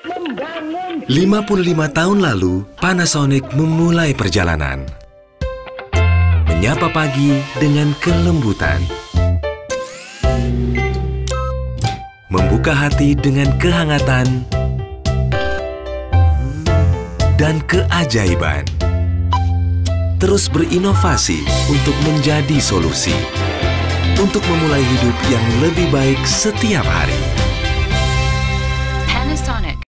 55 tahun lalu, Panasonic memulai perjalanan. Menyapa pagi dengan kelembutan. Membuka hati dengan kehangatan dan keajaiban. Terus berinovasi untuk menjadi solusi. Untuk memulai hidup yang lebih baik setiap hari.